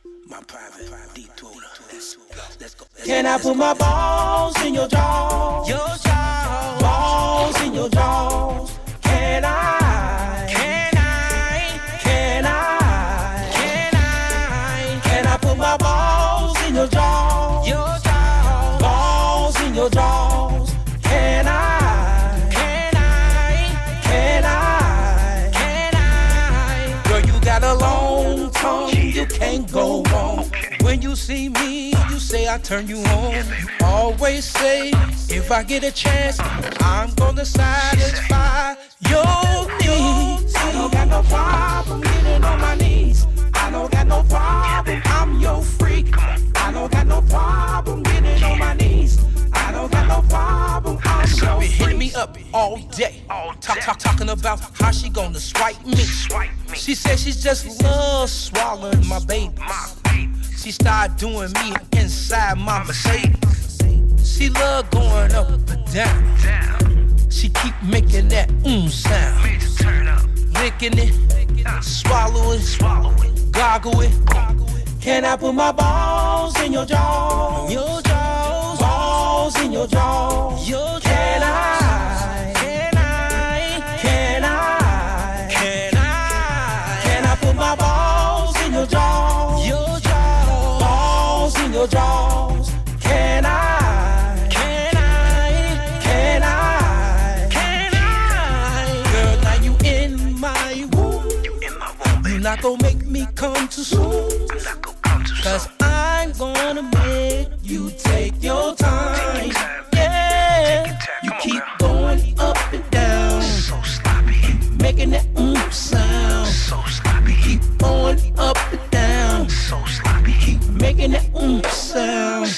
My private detour. Let's go. Can I put my balls in your jaws? Your jaws. Balls in your jaws. Can I? Can I? Can I? Can I? Can I put my balls in your jaws? Your jaws. Balls in your jaws. Can I? Can I? Can I? Can I? Girl, you got a long tongue, you can't go wrong. When you see me, you say I turn you on. You always say, if I get a chance, I'm gonna satisfy your needs. I don't got no problem getting on my knees. I don't got no problem, I'm your freak. I don't got no problem getting on my knees. I don't got no problem, I'm your freak. Hitting me up all day, talking about how she gonna swipe me. She said she just loves swallowing my baby. She started doing me inside my Mercedes. She love going up and down. She keep making that sound. Licking it, swallowing, goggle it. Can I put my balls in your jaws? Your jaws. Balls in your jaws. Your jaws. Can I? Can I? Can I? Can I? Can I put my balls in your jaws? Your jaws. Balls in your jaws. Can I? Can I? Can I? Can I? Girl, now you in my womb. You're not gonna make me come too soon. Cause I'm gonna make you take your time. Yeah, you keep going up and down, making that sound. You keep going up and down, keep making that sound.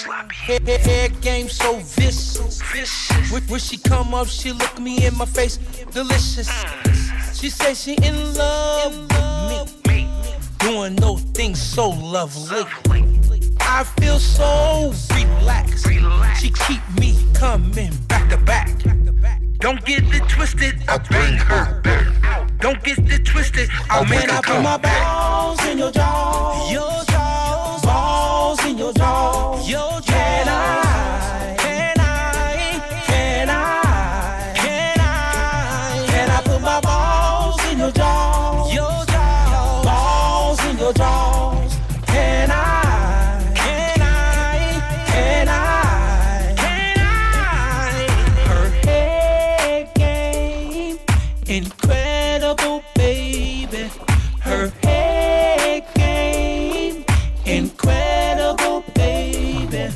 Head game so vicious. When she come up, she look me in my face, delicious. She say she in love with me, doing those things so lovely. I feel so relaxed. She keep me coming back to back. Don't get it twisted, I'll bring her back. Don't get it twisted, I'll make her I put come my back. balls in your jaws. Your jaws. Balls in your jaws. Your jaws. Can I? Can I? Can I? Can I? Can I put my balls in your jaws? Your jaws. Balls in your jaws. Can I? Can I? Can I? Can I? Her head game, incredible, baby. Her head game, incredible, baby.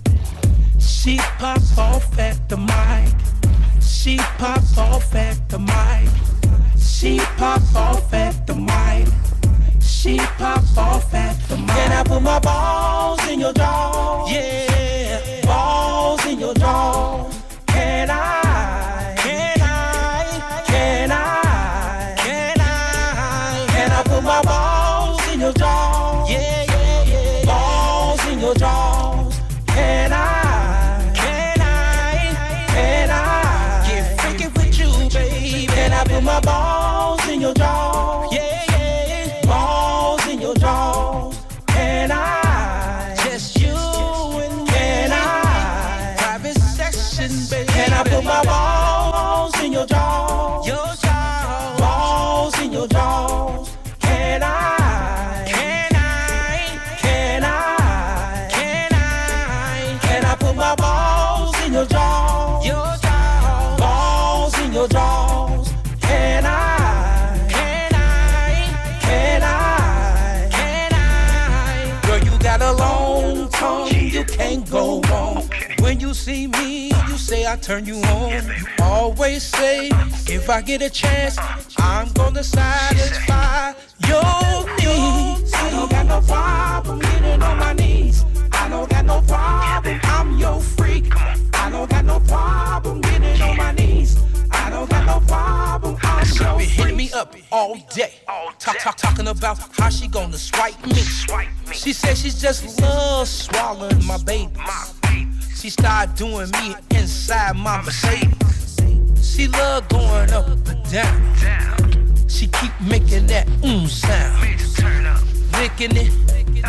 She pop off at the mic. She pop off at the mic. She pop off at the mic. She pop off at the mic. Can I put my balls in your jaws? Yeah. Balls in your jaws. Can I? Can I? Can I? Can I? Can I put my balls in your jaws? Yeah, yeah, yeah. Balls in your jaws. Can I? Can I? Can I? Get freaky with you, baby. Can I put my balls in your jaws? Yeah, yeah. Balls in your jaws. Can I? Just you and me. Can I? Private session, baby. Can I put my balls in your jaws? Your jaws. Balls in your jaws. Can I? Can I? Can I? Can I? Can I put my balls in your jaws? Your jaws. Balls in your jaws. Can I? Can I? Can I? Can I? Girl, you got a long tongue, you can't go wrong. When you see me, you say I turn you on. You always say, if I get a chance, I'm gonna satisfy your needs. I don't got no problem getting on my knees. I don't got no problem, I'm your freak. I don't got no problem getting on my knees. I don't got no problem, I'm your freak. Hitting me up all day, talking about how she gonna swipe me. She said she just loves swallowing my baby. She started doing me inside my Mercedes. She love going up and down. She keep making that sound. Licking it,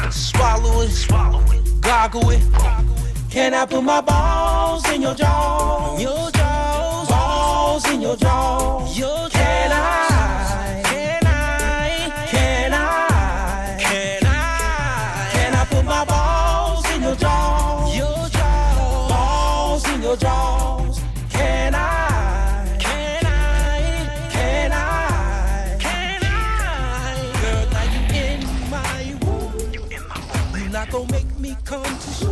Swallow it, goggle it. Can I put my balls in your jaws? Your jaws, balls in your jaws. Your jaws. Can I? Put my balls in your jaws? Your jaws, balls in your jaws. Can I? Can I? Girl, now you in my room. You're not gonna make me come too soon.